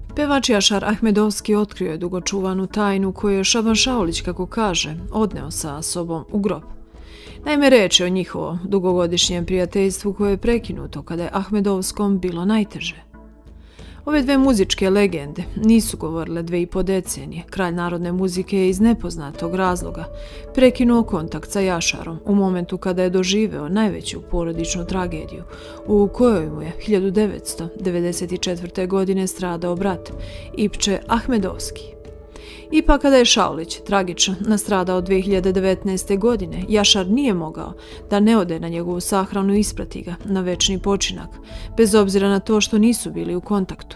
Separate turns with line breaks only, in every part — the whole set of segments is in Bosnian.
Pevač Jašar Ahmedovski otkrio je dugočuvanu tajnu koju je Šaban Šaulić, kako kaže, odneo sa sobom u grob. Naime, reč je o njihovom dugogodišnjem prijateljstvu koje je prekinuto kada je Ahmedovskom bilo najteže. Ove dve muzičke legende nisu govorile 2,5 decenije. Kralj narodne muzike je iz nepoznatog razloga prekinuo kontakt sa Jašarom u momentu kada je doživeo najveću porodičnu tragediju u kojoj mu je 1994. godine stradao brat Ipče Ahmedovski. Ipak kada je Šaulić tragično nastradao 2019. godine, Jašar nije mogao da ne ode na njegovu sahranu i isprati ga na večni počinak, bez obzira na to što nisu bili u kontaktu.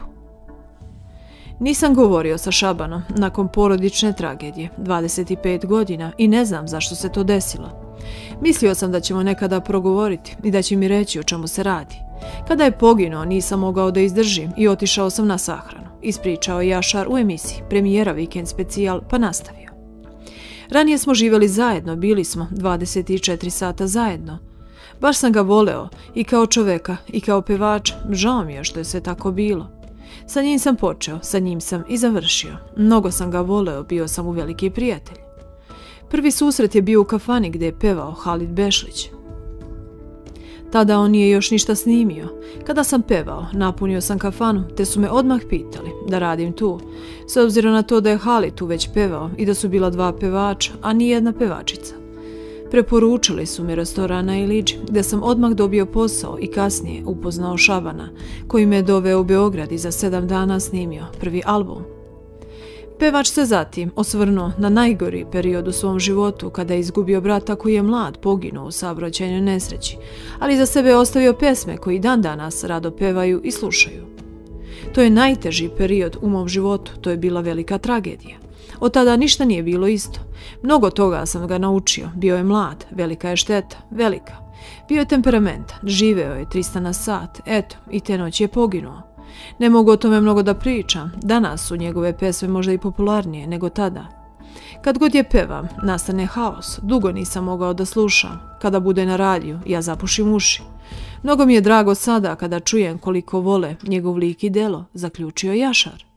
Nisam govorio sa Šabanom nakon porodične tragedije, 25 godina, i ne znam zašto se to desilo. Mislio sam da ćemo nekada progovoriti i da će mi reći o čemu se radi. Kada je poginuo, nisam mogao da izdržim i otišao sam na sahranu, ispričao je Jašar u emisiji Premijera Vikend specijal, pa nastavio. Ranije smo živjeli zajedno, bili smo 24 sata zajedno. Baš sam ga voleo i kao čoveka i kao pevača, žao mi je što je sve tako bilo. Sa njim sam počeo, sa njim sam i završio. Mnogo sam ga voleo, bio sam mu veliki prijatelj. Prvi susret je bio u kafani gdje je pevao Halid Bešlić. Tada on nije još ništa snimio. Kada sam pevao, napunio sam kafanu, te su me odmah pitali da radim tu, s obzirom na to da je Halid tu već pevao i da su bila 2 pevača, a ni jedna pevačica. Preporučili su mi restoran na Iliđi, gdje sam odmah dobio posao i kasnije upoznao Šabana, koji me je doveo u Beograd i za 7 dana snimio prvi album. Pevač se zatim osvrnuo na najgori period u svom životu kada je izgubio brata koji je mlad poginuo u saobraćajnoj nesreći, ali za sebe je ostavio pjesme koji dan danas rado pevaju i slušaju. To je najteži period u mom životu, to je bila velika tragedija. Od tada ništa nije bilo isto. Mnogo toga sam ga naučio, bio je mlad, velika je šteta, velika. Bio je temperamentan, živeo je 300 na sat, eto, i te noći je poginuo. Ne mogu o tome mnogo da pričam, danas su njegove pesme možda i popularnije nego tada. Kad god je pevam, nastane haos, dugo nisam mogao da slušam. Kada bude na radiju, ja zapušim uši. Mnogo mi je drago sada kada čujem koliko vole njegov lik i delo, zaključio Jašar.